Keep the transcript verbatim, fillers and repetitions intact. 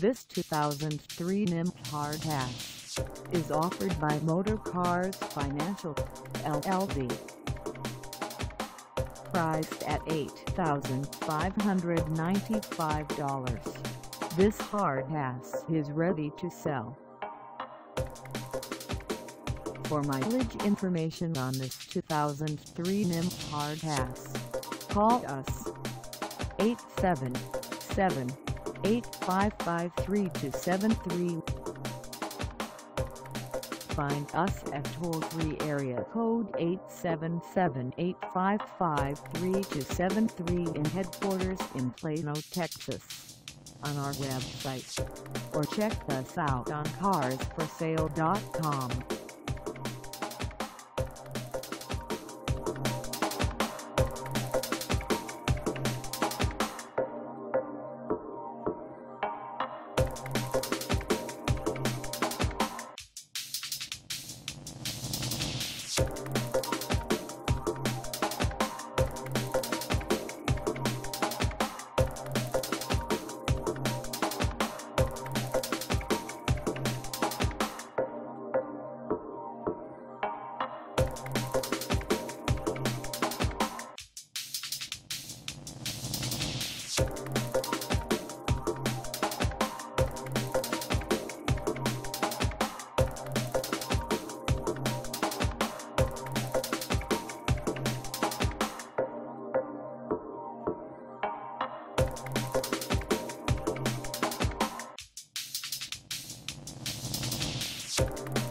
This two thousand three N Y M C Hard Ass is offered by Motorcars Financial, L L C. Priced at eight thousand five hundred ninety-five dollars, this hard ass is ready to sell. For mileage information on this two thousand three N Y M C Hard Ass, call us eight seven seven, eight five five, three two seven three. Find us at toll-free area code eight seven seven, eight five five, three two seven three in headquarters in Plano, Texas, on our website, or check us out on cars for sale dot com. You